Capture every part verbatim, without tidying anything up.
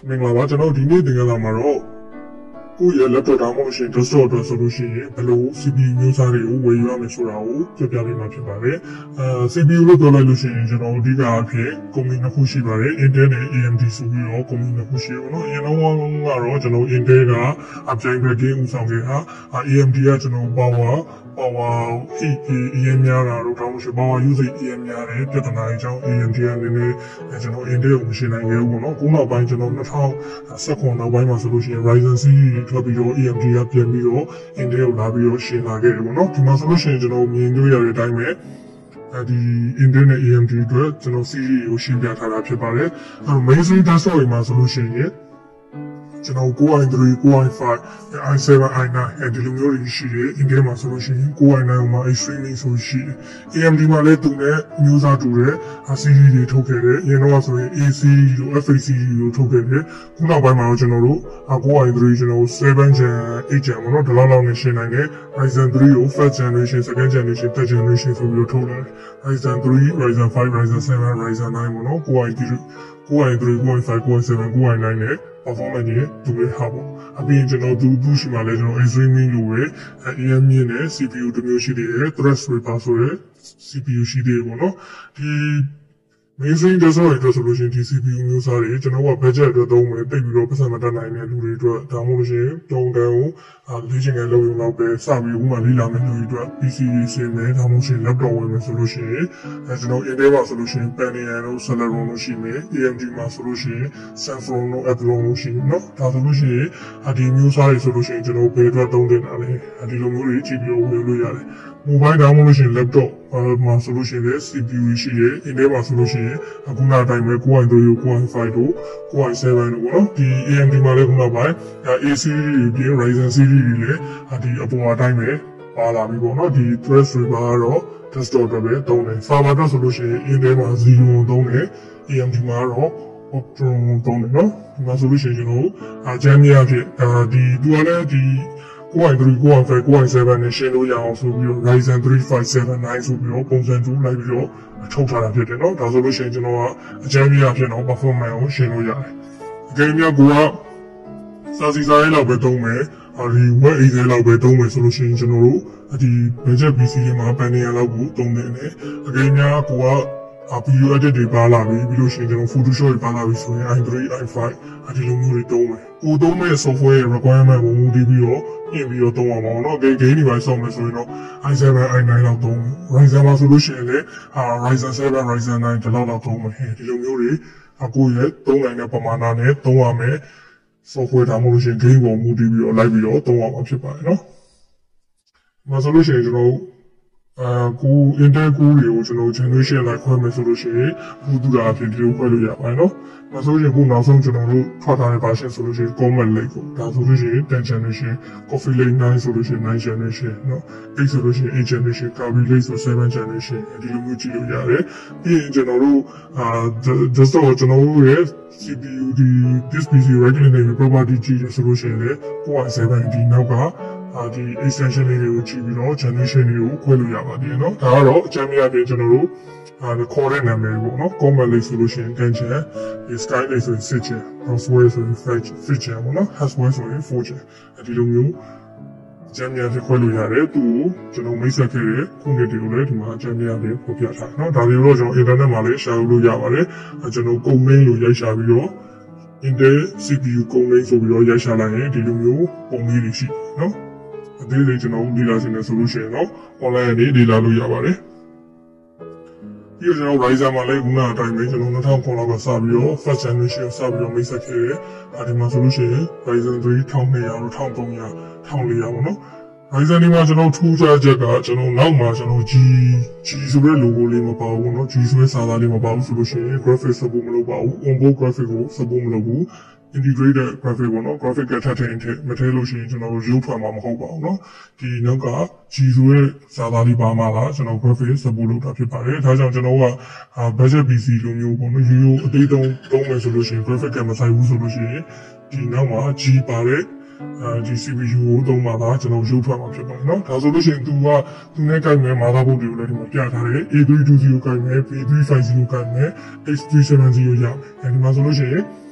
မင်္ဂလာပါကျွန်တော်ဒီနေ့သင်ခန်းစာမှာတော့ကိုယ့်ရဲ့ laptop ဒါမှမဟုတ်ရှင် desktop အတွက်ဆိုလို့ရှိရင်ဘယ်လို C P U မျိုးစားတွေကိုဝယ်ယူရမလဲဆိုတာကိုပြောပြပေးမှာဖြစ်ပါတယ်။အာ C P U လို့ပြောလိုက်လို့ရှိရင်ကျွန်တော်အဓိကအဖြစ်ကုမ္ပဏီနှစ်ခုရှိပါတယ် Intel နဲ့ A M D ဆိုပြီးတော့ကုမ္ပဏီနှစ်ခုရှိတယ်နော်။အရင်တော့ကတော့ကျွန်တော် Intel ကအပြိုင်ပဲ game ဦးဆောင်ခဲ့တာ A M D ကကျွန်တော် power power heat အရင်များတာတော့တောင်းရှိ power usage အရင်များတယ်ပြဿနာအကြောင်း A M D ကနည်းနည်းကျွန်တော် Intel ကိုမရှိနိုင်ခဲ့ဘူးပေါ့နော်။ခုနောက်ပိုင်းကျွန်တော်၂၀၁၇နောက်ပိုင်းမှာဆိုလို့ရှိရင် Ryzen series ထွက်ပြီးတော့ A M D ကပြန်ပြီးတော့ Intel ကိုလာပြီးတော့ရှင်းလာခဲ့တယ်ပေါ့နော်။ဒီမှာဆိုလို့ရှိရင်ကျွန်တော်မြင်တွေ့ရတဲ့အတိုင်းပဲဒီ Intel နဲ့ A M D အတွက်ကျွန်တော် series ကိုရှင်းပြထားတာဖြစ်ပါတယ်။အဲတော့ mainstream desktop တွေမှာဆိုလို့ရှိရင်ကျွန်တော် Core i three, Core i five, i seven, i nine အဲဒီလိုမျိုးတွေရှိတယ် Intel မှာဆိုလို့ရှိရင် Core i nine မှာ Extreme ဆိုရှိတယ် A M D မှာလည်းသူနဲ့မျိုးစားတူတဲ့ series တွေထုတ်ခဲ့တယ်အရင်တော့ဆိုရင် A series တို့ F eight series တို့ထုတ်ခဲ့တယ်ခုနောက်ပိုင်းမှာတော့ကျွန်တော်တို့ Core i three ကျွန်တော် seven gen, eight gen ပေါ့နော်ဒီလောက်လောက်နဲ့ရှင်းနိုင်တယ် Ryzen three ကို first generation, second generation, third generation ဆိုပြီးတော့ထုတ်လာတယ် Ryzen three, Ryzen five, Ryzen seven, Ryzen nine ပေါ့နော် Core i three, Core i three, Core i five, Core i seven, Core i nine နဲ့ performance တွေတူရဟာပေါ့အပြင်ကျွန်တော်သူသူရှိမှလဲကျွန်တော် Extreme လို့ပဲ A M D နဲ့ C P U တစ်မျိုးရှိသေးတယ် Threadripper ဆိုတဲ့ C P U ရှိသေးတယ်ပေါ့နော်ဒီ mainstream desktop တွေအတွက်ဆိုလို့ရှိရင်ဒီ C P U မျိုးစားတွေကျွန်တော်က budget အတွက်သုံးမယ်တိတ်ပြီးတော့ပတ်စံမတတ်နိုင်တဲ့လူတွေအတွက်ဒါမှမဟုတ်ရှင်တုံတန်းကိုလေ့ကျင့်ခန်းလုပ်ရုံတော့ပဲစပြီးဥမာလေ့လာမယ့်လူတွေအတွက် P C ရှင်းမယ်ဒါမှမဟုတ်ရှင် laptop ဝယ်မယ်ဆိုလို့ရှိရင်အဲကျွန်တော် Intel မှာဆိုလို့ရှိရင် Pentium တို့ Celeron တို့ရှိမယ် A M D မှာဆိုလို့ရှိရင် Samsung တို့ Athlon တို့ရှိမယ်เนาะဒါဆိုလို့ရှိရင်ဒီမျိုးစားတွေဆိုလို့ရှိရင်ကျွန်တော်ဘယ်အတွက်သုံးတင်တာလဲဒီလိုမျိုးတွေကြည့်ပြီးဝယ်လို့ရတယ် mobile ဒါမှမဟုတ်ရှင် laptop မှာဆိုလို့ရှိရင် C P U ရှိတယ် Intel မှာဆိုလို့ရှိရင်အခုနောက်တိုင်းပဲ Core i three ကို Core i five တို့ Core i seven တို့ပေါ့နော်ဒီ A M D မှာလည်းခုနောက်ပိုင်း A series တွေ Ryzen series တွေလည်းဒီအပေါ်အတိုင်းပဲပါလာပြီပေါ့နော်ဒီ Threadripper ကတော့ desktop အတွက်ပဲသုံးတယ် server အတွက်ဆိုလို့ရှိရင် Intel မှာ zero သုံးတယ် A M D မှာတော့ Optron သုံးတယ်နော်ဒီမှာဆိုလို့ရှိရင်ကျွန်တော်အကြမ်းမြအဖြစ်ဒီသူကလည်းဒီCore i three, Core i five, Core i seven နဲ့ရှင်းလို့ရအောင်ဆိုပြီးတော့ Ryzen three five seven nine ဆိုပြီးတော့ပုံစံတူလိုက်ပြီးတော့ထုတ်ထားတာဖြစ်တယ်เนาะဒါဆိုလို့ရှိရင်ကျွန်တော်ကအကြမ်းမြအဖြစ်တော့ performance ကိုရှင်းလို့ရတယ်အကယ်၍ကိုကစာစီစာရေးလောက်ပဲသုံးမယ်ဒီ web Excel လောက်ပဲသုံးမယ်ဆိုလို့ရှိရင်ကျွန်တော်တို့ဒီ budget P C တွေမှာ Pentium လောက်ကိုသုံးနေတယ်အကယ်၍ကိုကvideo edit တွေပါလာပြီပြီးလို့ရှိရင်ကျွန်တော် Photoshop တွေပါလာပြီဆိုရင် i three, i five ဒီလိုမျိုးတွေသုံးမယ်ကိုသုံးမဲ့ software requirement ကိုမူတည်ပြီးတော့ပြင်ပြီးတော့သုံးအောင်ပါတော့ game game တွေပါဆောက်မယ်ဆိုရင်တော့ i seven, i nine လောက်သုံးမယ် Ryzen မှာဆိုလို့ရှိရင်လည်း Ryzen seven, Ryzen nine ဒီလောက်လောက်သုံးမယ်ဒီလိုမျိုးတွေကိုရဲ့သုံးနိုင်တဲ့ပမာဏနဲ့သုံးရမယ် software ဒါမှမဟုတ်ရှင် game ကိုမူတည်ပြီးတော့လိုက်ပြီးတော့သုံးရမှာဖြစ်ပါတယ်နော်ဒီမှာဆိုလို့ရှိရင်ကျွန်တော်အာကို Intel Core တွေကိုကျွန်တော် generation လိုက်ခွဲမယ်ဆိုလို့ရှိရင်ဘူးတူတာအဖြစ်ဒီလိုခွဲလို့ရပါတယ်နော်။ဒါဆိုရင်ခုနောက်ဆုံးကျွန်တော်တို့ထွက်ထားတဲ့ version ဆိုလို့ရှိရင် Comet Lake ကိုဒါဆိုလို့ရှိရင်ten generation, Coffee Lake nine ဆိုလို့ရှိရင်nine generation နော်။ eightဆိုလို့ရှိရင်eight generation, Kaby Lake ဆိုseven generation ဒီလိုမျိုးကြည့်လို့ရတယ်။ပြီးရင်ကျွန်တော်တို့အာ desktop ကိုကျွန်တော်တို့ရဲ့ C P U ဒီ this P C regular property ကြည့်ရဆိုလို့ရှိရင်လည်း Core i seven ဒီနောက်ကဒီ extension လေးတွေကိုကြည့်ပြီးတော့ generation တွေကိုခွဲလို့ရပါတယ်เนาะဒါကတော့အကြမ်းမြအပြင်ကျွန်တော်တို့အဲခေါ်တဲ့နာမည်ပေါ့เนาะ Comet Lake ဆိုလို့ရှိရင်ten gen ဒီ Sky Lake ဆိုရင်six gen, Crossway ဆိုရင်five gen ပေါ့เนาะ Haswell ဆိုရင်four gen ဒီလိုမျိုးအကြမ်းမြအဖြစ်ခွဲလို့ရတယ်သူ့ကိုကျွန်တော်မိတ်ဆက်ခဲ့တဲ့ခုနှစ်တွေကိုလည်းဒီမှာအကြမ်းမြအဖြစ်ဖော်ပြထားเนาะဒါတွေတော့ကျွန်တော် internet မှာလည်း share လုပ်ရပါတယ်ကျွန်တော်ကုန်မင်းလို့ရိုက်ရှာပြီးတော့ Intel C P U ကုန်မင်းဆိုပြီးတော့ရိုက်ရှာလိုက်ရင်ဒီလိုမျိုးပုံလေးတွေရှိเนาะအသေးလေးကျွန်တော်ဒီလာစင်နဲ့ဆိုလို့ရှိရင်တော့ online နဲ့ဒီလာလို့ရပါတယ်ပြီးတော့ကျွန်တော် Ryzen မှာလည်းခုနအတိုင်းပဲကျွန်တော်two thousand fourလောက်ကစပြီးတော့ first generation စပြီးတော့မိတ်ဆက်ခဲ့တယ်အဲဒီမှာဆိုလို့ရှိရင် Ryzen three twelve hundredတို့thirteen hundred fourteen hundredပေါ့နော် Ryzen ဒီမှာကျွန်တော်ထူးခြားချက်ကကျွန်တော်နောက်မှာကျွန်တော် G G ဆိုတဲ့ logo လေးမပါဘူးเนาะ G ဆိုတဲ့စာသားလေးမပါဘူးဆိုလို့ရှိရင် graphic support မလုပ်ပါဘူး onboard graphic ကို support မလုပ်ဘူး integrated graphic ပေါ့နော် graphic ကထပ်ထည့်ရင်မထည့်လို့ရှိရင်ကျွန်တော်ရုပ်ထွက်မှာမဟုတ်ပါဘူးเนาะဒီနောက်က G ဆိုတဲ့စာသားလေးပါမှလာကျွန်တော် graphic support လုပ်တာဖြစ်ပါတယ်ဒါကြောင့်ကျွန်တော်က budget P C လိုမျိုးပေါ့နော်ရိုးရိုးအသေးသုံးသုံးမယ်ဆိုလို့ရှိရင် graphic ကမဆိုင်ဘူးဆိုလို့ရှိရင်ဒီနောက်မှာ G ပါတဲ့ဒီ C P U ကိုသုံးပါလားကျွန်တော်ရုပ်ထွက်မှာဖြစ်ပါတယ်เนาะဒါဆိုလို့ရှိရင်သူကသူနဲ့ကိုက်မဲ့ motherboard တွေကိုလည်းဒီမှာပြထားတယ် A three twenty ကိုက်မဲ့ B three fifty ကိုက်မဲ့ H three seventy ကိုရမယ်အဲဒီမှာဆိုလို့ရှိရင်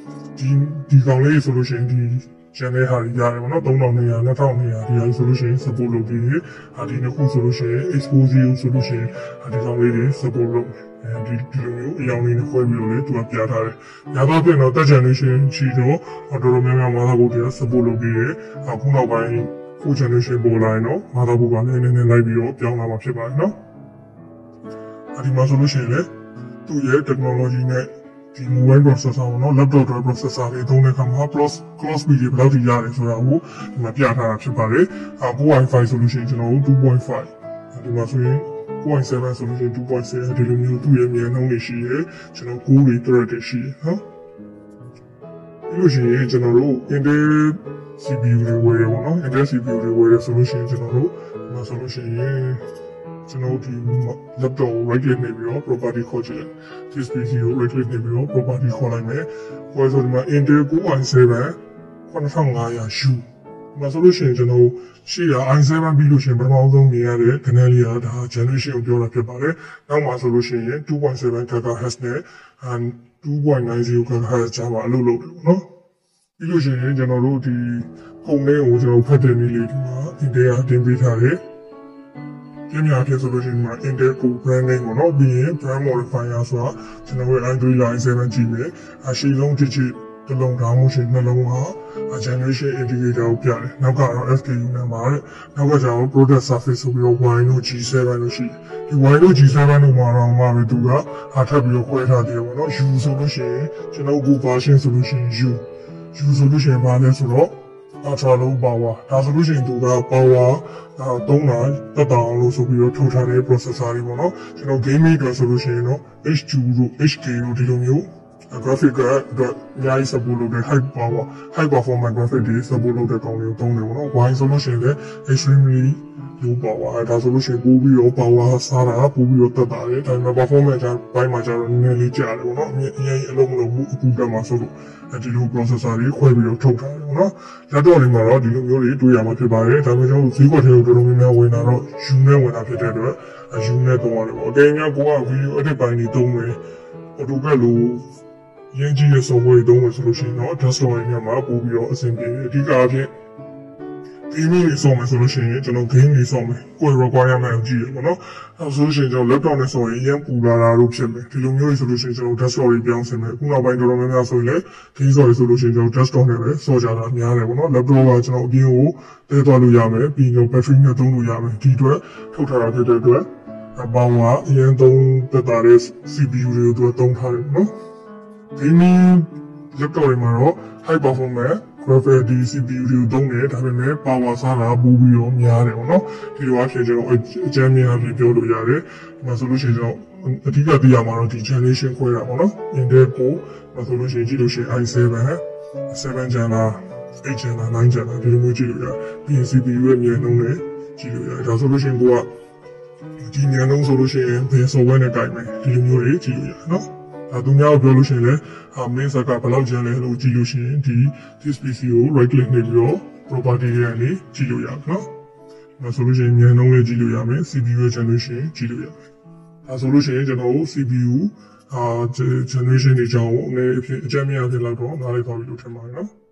ဒီဒီကောင်လေးဆိုလို့ရှိရင်ဒီ channel ဟာရတယ်ပေါ့နော် three thousand two hundred နှစ်ထောင်two hundredဒီဟာဆိုလို့ရှိရင် support လုပ်ပြီးတယ်အဲဒီနှစ်ခုဆိုလို့ရှိရင် expose ဆိုလို့ရှိရင်ဒီကောင်လေးတွေ support လုပ်အဲဒီဒီလိုမျိုးအရောင်လေးနဲ့ခွဲပြီးတော့လေသူကပြထားတယ်။ညာတော့ပြင်တော့ third generation ချီတော့တော်တော်များများမာသာဘုတ်တွေက support လုပ်ပြီးတယ်အခုနောက်ပိုင်း fourth generation ပေါ်လာရင်တော့မာသာဘုတ်ကလည်းနည်းနည်းလိုက်ပြီးတော့ပြောင်းလာမှာဖြစ်ပါတယ်နော်အဲဒီမှာဆိုလို့ရှိရင်လေသူ့ရဲ့ technology နဲ့ဒီ mobile processor ပေါ့နော် laptop processor တွေသုံးတဲ့အခါမှာ plus clock speed တွေဘယ်လောက်ထိရတယ်ဆိုတာကိုဒီမှာပြထားတာဖြစ်ပါတယ်။အခု Wi-Fi ဆိုလို့ရှိရင်ကျွန်တော်တို့ two point five ဒီမှာဆိုရင်two point seven ဆိုလို့ရှိရင် two point seven ဒီလိုမျိုးသူ့ရဲ့မြန်နှုန်းတွေရှိရဲကျွန်တော်ကိုယ်တွေ thread တွေရှိရဲနော်။ဒီလိုရှိရင်ကျွန်တော်တို့ Intel C P U တွေဝယ်ရပါတော့ Intel C P U တွေဝယ်ရဆိုလို့ရှိရင်ကျွန်တော်တို့ဒီမှာဆိုလို့ရှိရင်ကျွန်တော်ဒီ laptop ကို right click နေပြီးတော့ property ခေါ်ကြည့်တယ် This P C ကို right click နေပြီးတော့ property ခေါ်လိုက်မယ်။ဟိုဆိုဒီမှာ Intel Core i seven fifty-five hundred U ဒီမှာဆိုလို့ရှိရင်ကျွန်တော်ရှိတာ i seven ပြီးလို့ရှိရင်ပထမဆုံးမြင်ရတဲ့ခဏလေးကဒါ generation ကိုပြောတာဖြစ်ပါတယ်။နောက်မှာဆိုလို့ရှိရင်two point seven gigahertz နဲ့ two point nine zero gigahertz ကြားမှာအလုပ်လုပ်တယ်ပေါ့နော်။ပြီးလို့ရှိရင်ကျွန်တော်တို့ဒီပုံလေးကိုကျွန်တော်ဖတ်တဲ့နည်းလေးဒီမှာ Intel ကတင်ပေးထားတယ်။ကျင်းများဖြစ်ဆိုလို့ရှိရင်မှာ Intel Core brand name ကိုတော့ပြီးရင် brand modifier ဆိုတာကျွန်တော်ရဲ့ Android i seven ကြည့်မယ်။အရှိဆုံး digit တစ်လုံးဒါမှမဟုတ်နှလုံးဟာ generation indicator ကိုပြတယ်။နောက်ကတော့ S K U number တဲ့။နောက်ကကျတော့ product surface ဆိုပြီးတော့ Y တို့ G seven တို့ရှိတယ်။ဒီ Y တို့ G seven တို့မှာတော့မှပဲသူကအားထပ်ပြီးတော့ခွဲထားတယ်ပေါ့နော်။ U ဆိုလို့ရှိရင်ကျွန်တော်ကို version ဆိုလို့ရှိရင် U U ဆိုလို့ရှိရင်ဘာလဲဆိုတော့ ultra low power ဒါဆိုလို့ရှိရင်သူက power သုံးတာတက်တာအောင်လို့ဆိုပြီးတော့ထုတ်ထားတဲ့ processor တွေပေါ့နော်ကျွန်တော် gaming အတွက်ဆိုလို့ရှိရင်တော့ H two တို့ H K တို့ဒီလိုမျိုး graphic ကတော့အများကြီး support လုပ်တဲ့ high power high performance graphic တွေ support လုပ်တဲ့ကောင်တွေကိုသုံးတယ်ပေါ့နော် Y ဆိုလို့ရှိရင်လည်း extremely low power အဲဒါဆိုလို့ရှိရင်ပို့ပြီးတော့ power စားတာပို့ပြီးတော့တက်တာလေဒါပေမဲ့ performance ကဘိုင်းမှာကျတော့နည်းနည်းလေးကျတယ်ပေါ့နော်အမြင်အရင်အလုံးမလုံးဘူးအခုကမှဆိုလို့ဒီလို processor တွေခွဲပြီးတော့ထုတ်ထားတယ်ပေါ့နော် laptop တွေမှာတော့ဒီလိုမျိုးတွေတွေ့ရမှာဖြစ်ပါတယ်ဒါပေမဲ့ကျွန်တော်ဈေးကွက်ထဲကိုတော်တော်များများဝင်လာတော့ U နဲ့ဝင်လာဖြစ်တဲ့အတွက် U နဲ့သုံးရတယ်ပေါ့အကယ်၍ကိုက video edit ပိုင်းတွေသုံးမယ် AutoCAD လို့ရင်းကြီးရဲ့ software တွေသုံးမယ်ဆိုလို့ရှိရင်တော့ desktop တွေညမှာပို့ပြီးတော့အဆင်ပြေတယ်အဓိကအဖြစ် gaming တွေဆော့မယ်ဆိုလို့ရှိရင်ကျွန်တော် game တွေဆော့မယ်ကိုယ် requirement ကိုကြည့်ရပါတော့အဲဆိုလို့ရှိရင်ကျွန်တော် laptop နဲ့ဆော့ရင်ရန်ပူလာတာလို့ဖြစ်မယ်ဒီလိုမျိုးဆိုလို့ရှိရင်ကျွန်တော် desktop တွေပြောင်းဆင်မယ်ခုနောက်ပိုင်းတော်တော်များများဆိုရင်လည်း game ဆော့ရဆိုလို့ရှိရင်ကျွန်တော် desktop နဲ့ပဲဆော့ကြတာများတယ်ပေါ့နော် laptop ကကျွန်တော်အပြင်ကိုတဲသွားလို့ရမယ်ပြီးတော့ battery နဲ့သုံးလို့ရမယ်ဒီအတွက်ထုတ်ထားတာဖြစ်တဲ့အတွက်အပေါင်းကအရင်သုံးသက်တာတဲ့ C P U တွေကိုသူကသုံးထားတယ်ပေါ့နော် gaming laptop တွေမှာတော့ high performance graphic ဒီ C P U တွေကိုသုံးတယ်ဒါပေမဲ့ power စားတာပိုပြီးတော့များတယ်ပေါ့နော်ဒီလိုအဖြစ်ကျွန်တော်အကြမ်းမြင်အဖြစ်ပြောလို့ရတယ်ဒီမှာဆိုလို့ရှိရင်ကျွန်တော်အဓိကသိရမှာတော့ဒီ generation ခွဲတာပေါ့နော် Intel Core မှာဆိုလို့ရှိရင်ကြည့်လို့ရှိရင် i seven seven gen လား eight gen လား nine gen လားဒီလိုမျိုးကြည့်လို့ရတယ်ပြီးရင် C P U ရဲ့မြန်နှုန်းနဲ့ကြည့်လို့ရတယ်ဒါဆိုလို့ရှိရင်ကိုကဒီမြန်နှုန်းဆိုလို့ရှိရင်ဘယ် software နဲ့ကိုင်မယ်ဒီလိုမျိုးတွေကြည့်လို့ရတယ်နော်အဲသူများပြောလို့ရှိရင်လည်းအမင်းစကဘယ်လောက်ကျန်လဲလို့ကြည့်လို့ရှိရင်ဒီ this P C ကို right click နေပြီးတော့ property တွေကနေကြည့်လို့ရတယ်နော်။ဒါဆိုလို့ရှိရင်မြန်နှုန်းလေးကြည့်လို့ရမယ် C P U ရဲ့ generation ကြည့်လို့ရမယ်။ဒါဆိုလို့ရှိရင်ကျွန်တော်တို့ C P U အာ generation တွေကြောင်းအနေအဖြစ်အကြမ်းမြင်အဖြစ်လောက်တော့နားလည်သွားပြီလို့ထင်ပါတယ်နော်။